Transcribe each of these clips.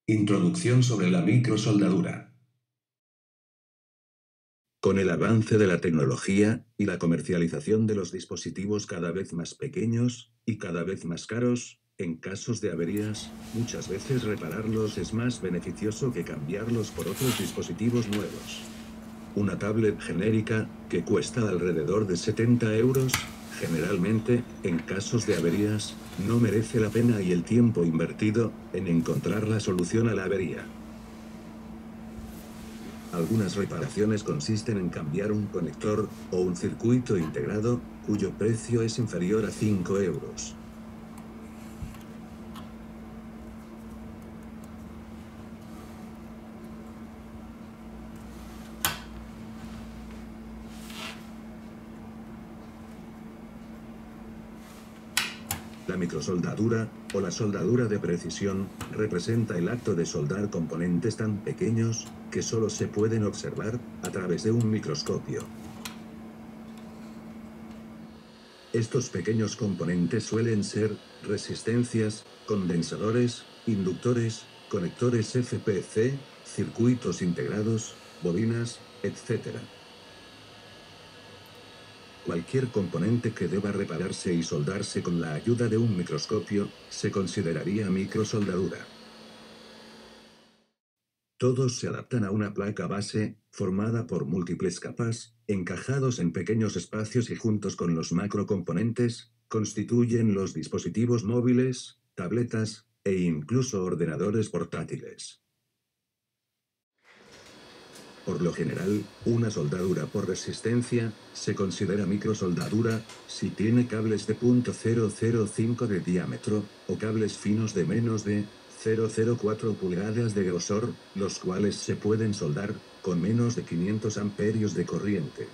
Introducción sobre la microsoldadura. Con el avance de la tecnología y la comercialización de los dispositivos cada vez más pequeños y cada vez más caros, en casos de averías, muchas veces repararlos es más beneficioso que cambiarlos por otros dispositivos nuevos. Una tablet genérica, que cuesta alrededor de 70 euros, generalmente, en casos de averías, no merece la pena y el tiempo invertido en encontrar la solución a la avería. Algunas reparaciones consisten en cambiar un conector o un circuito integrado, cuyo precio es inferior a 5 euros. La microsoldadura, o la soldadura de precisión, representa el acto de soldar componentes tan pequeños, que solo se pueden observar a través de un microscopio. Estos pequeños componentes suelen ser resistencias, condensadores, inductores, conectores FPC, circuitos integrados, bobinas, etc. Cualquier componente que deba repararse y soldarse con la ayuda de un microscopio, se consideraría microsoldadura. Todos se adaptan a una placa base, formada por múltiples capas, encajados en pequeños espacios y juntos con los macrocomponentes, constituyen los dispositivos móviles, tabletas, e incluso ordenadores portátiles. Por lo general, una soldadura por resistencia se considera microsoldadura si tiene cables de .005 de diámetro, o cables finos de menos de 0,04 pulgadas de grosor, los cuales se pueden soldar con menos de 500 amperios de corriente.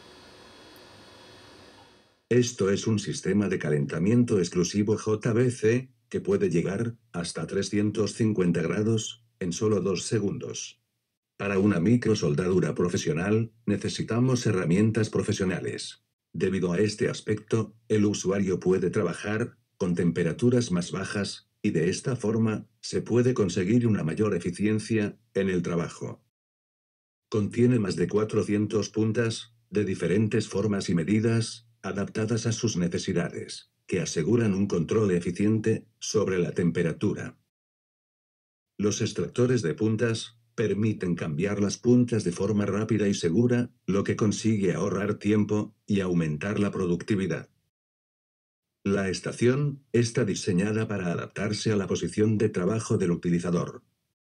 Esto es un sistema de calentamiento exclusivo JBC, que puede llegar hasta 350 grados en solo 2 segundos. Para una microsoldadura profesional, necesitamos herramientas profesionales. Debido a este aspecto, el usuario puede trabajar con temperaturas más bajas, y de esta forma, se puede conseguir una mayor eficiencia en el trabajo. Contiene más de 400 puntas, de diferentes formas y medidas, adaptadas a sus necesidades, que aseguran un control eficiente sobre la temperatura. Los extractores de puntas permiten cambiar las puntas de forma rápida y segura, lo que consigue ahorrar tiempo y aumentar la productividad. La estación está diseñada para adaptarse a la posición de trabajo del utilizador.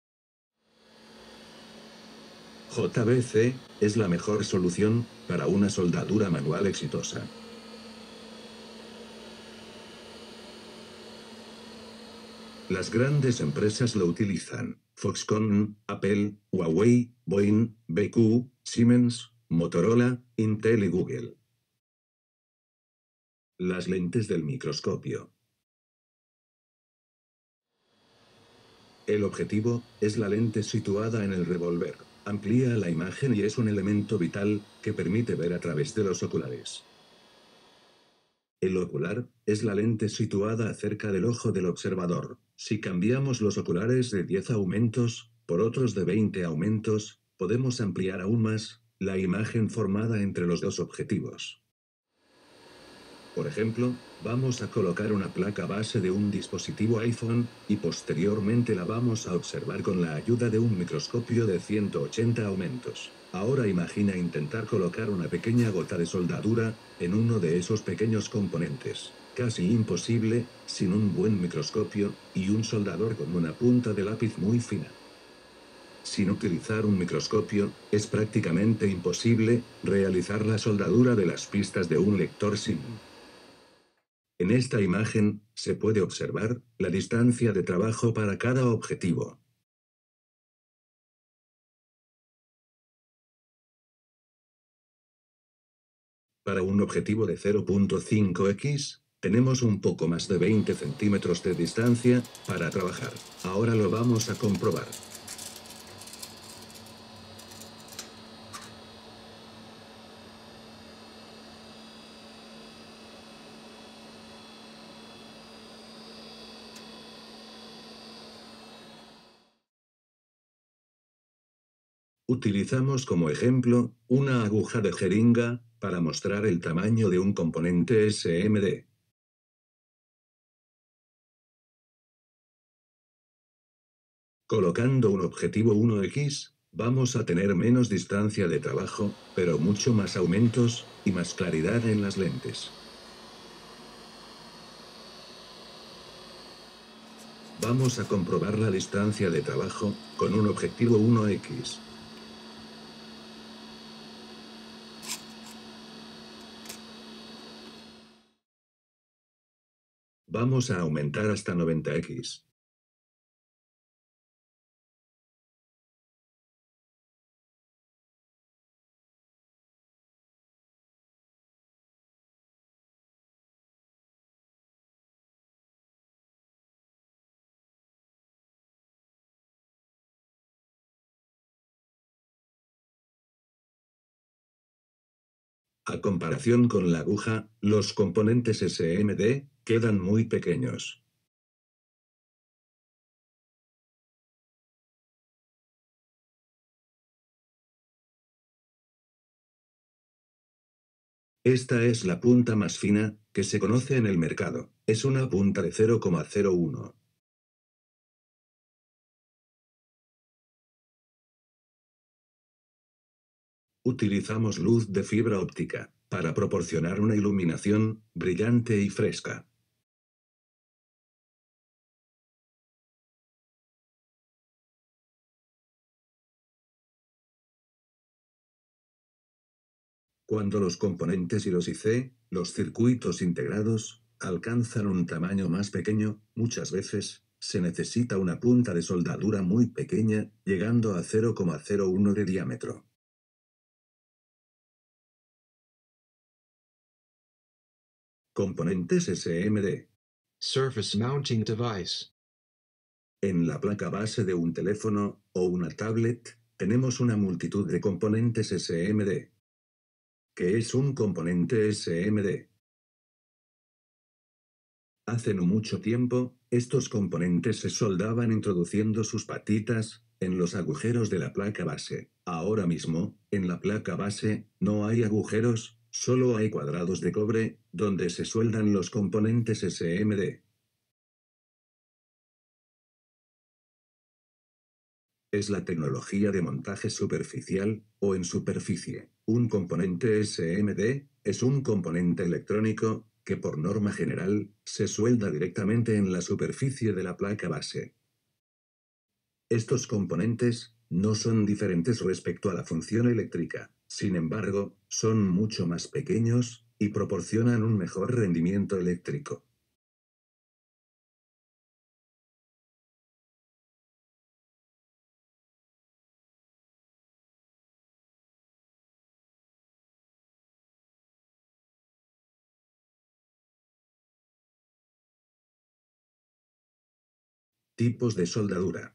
JBC es la mejor solución para una soldadura manual exitosa. Las grandes empresas lo utilizan: Foxconn, Apple, Huawei, Boeing, BQ, Siemens, Motorola, Intel y Google. Las lentes del microscopio. El objetivo es la lente situada en el revólver. Amplía la imagen y es un elemento vital que permite ver a través de los oculares. El ocular es la lente situada cerca del ojo del observador. Si cambiamos los oculares de 10 aumentos por otros de 20 aumentos, podemos ampliar aún más la imagen formada entre los dos objetivos. Por ejemplo, vamos a colocar una placa base de un dispositivo iPhone, y posteriormente la vamos a observar con la ayuda de un microscopio de 180 aumentos. Ahora imagina intentar colocar una pequeña gota de soldadura en uno de esos pequeños componentes. Casi imposible, sin un buen microscopio y un soldador con una punta de lápiz muy fina. Sin utilizar un microscopio, es prácticamente imposible realizar la soldadura de las pistas de un lector SIM. En esta imagen, se puede observar la distancia de trabajo para cada objetivo. Para un objetivo de 0.5x, tenemos un poco más de 20 centímetros de distancia para trabajar. Ahora lo vamos a comprobar. Utilizamos como ejemplo una aguja de jeringa para mostrar el tamaño de un componente SMD. Colocando un objetivo 1x, vamos a tener menos distancia de trabajo, pero mucho más aumentos y más claridad en las lentes. Vamos a comprobar la distancia de trabajo con un objetivo 1x. Vamos a aumentar hasta 90x. A comparación con la aguja, los componentes SMD quedan muy pequeños. Esta es la punta más fina que se conoce en el mercado. Es una punta de 0,01. Utilizamos luz de fibra óptica para proporcionar una iluminación brillante y fresca. Cuando los componentes y los IC, los circuitos integrados, alcanzan un tamaño más pequeño, muchas veces, se necesita una punta de soldadura muy pequeña, llegando a 0,01 de diámetro. Componentes SMD. Surface mounting device. En la placa base de un teléfono o una tablet, tenemos una multitud de componentes SMD. ¿Qué es un componente SMD? Hace no mucho tiempo, estos componentes se soldaban introduciendo sus patitas en los agujeros de la placa base. Ahora mismo, en la placa base, no hay agujeros, solo hay cuadrados de cobre, donde se sueldan los componentes SMD. Es la tecnología de montaje superficial, o en superficie. Un componente SMD es un componente electrónico que por norma general se suelda directamente en la superficie de la placa base. Estos componentes no son diferentes respecto a la función eléctrica, sin embargo, son mucho más pequeños y proporcionan un mejor rendimiento eléctrico. Tipos de soldadura.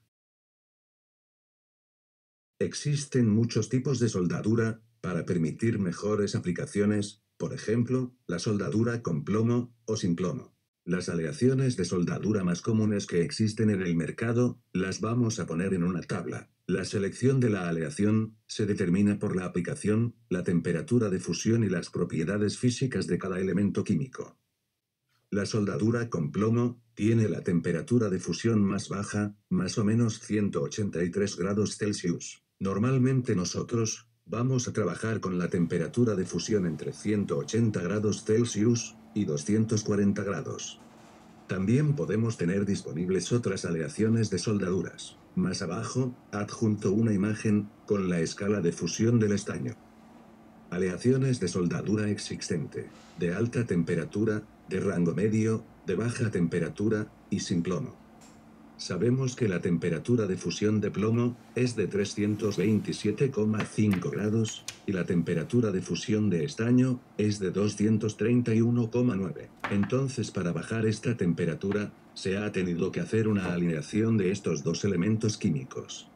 Existen muchos tipos de soldadura para permitir mejores aplicaciones, por ejemplo, la soldadura con plomo o sin plomo. Las aleaciones de soldadura más comunes que existen en el mercado, las vamos a poner en una tabla. La selección de la aleación se determina por la aplicación, la temperatura de fusión y las propiedades físicas de cada elemento químico. La soldadura con plomo tiene la temperatura de fusión más baja, más o menos 183 grados Celsius. Normalmente nosotros vamos a trabajar con la temperatura de fusión entre 180 grados Celsius y 240 grados. También podemos tener disponibles otras aleaciones de soldaduras. Más abajo, adjunto una imagen con la escala de fusión del estaño. Aleaciones de soldadura existente, de alta temperatura, de rango medio, de baja temperatura, y sin plomo. Sabemos que la temperatura de fusión de plomo es de 327,5 grados, y la temperatura de fusión de estaño es de 231,9. Entonces, para bajar esta temperatura, se ha tenido que hacer una alineación de estos dos elementos químicos.